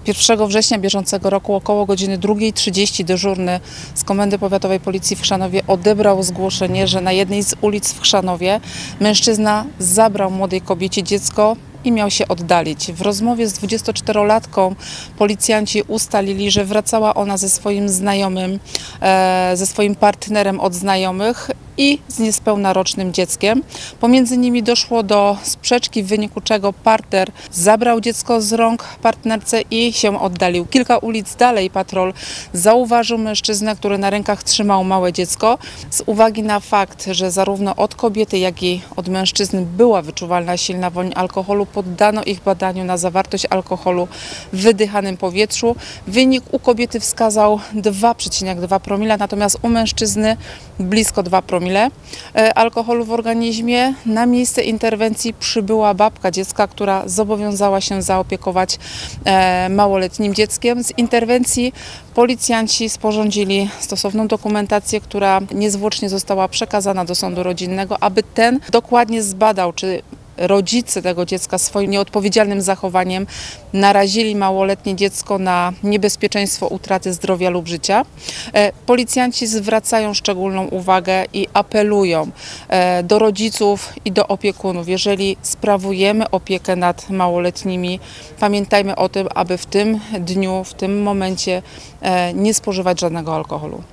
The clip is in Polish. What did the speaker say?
1 września bieżącego roku około godziny 2:30 dyżurny z Komendy Powiatowej Policji w Chrzanowie odebrał zgłoszenie, że na jednej z ulic w Chrzanowie mężczyzna zabrał młodej kobiecie dziecko i miał się oddalić. W rozmowie z 24-latką policjanci ustalili, że wracała ona ze swoim znajomym, ze swoim partnerem od znajomych i z niespełna rocznym dzieckiem. Pomiędzy nimi doszło do sprzeczki, w wyniku czego partner zabrał dziecko z rąk partnerce i się oddalił. Kilka ulic dalej patrol zauważył mężczyznę, który na rękach trzymał małe dziecko. Z uwagi na fakt, że zarówno od kobiety, jak i od mężczyzny była wyczuwalna silna woń alkoholu, poddano ich badaniu na zawartość alkoholu w wydychanym powietrzu. Wynik u kobiety wskazał 2,2 promila, natomiast u mężczyzny blisko 2 promile alkoholu w organizmie. Na miejsce interwencji przybyła babka dziecka, która zobowiązała się zaopiekować małoletnim dzieckiem. Z interwencji policjanci sporządzili stosowną dokumentację, która niezwłocznie została przekazana do sądu rodzinnego, aby ten dokładnie zbadał, czy rodzice tego dziecka swoim nieodpowiedzialnym zachowaniem narazili małoletnie dziecko na niebezpieczeństwo utraty zdrowia lub życia. Policjanci zwracają szczególną uwagę i apelują do rodziców i do opiekunów. Jeżeli sprawujemy opiekę nad małoletnimi, pamiętajmy o tym, aby w tym dniu, w tym momencie nie spożywać żadnego alkoholu.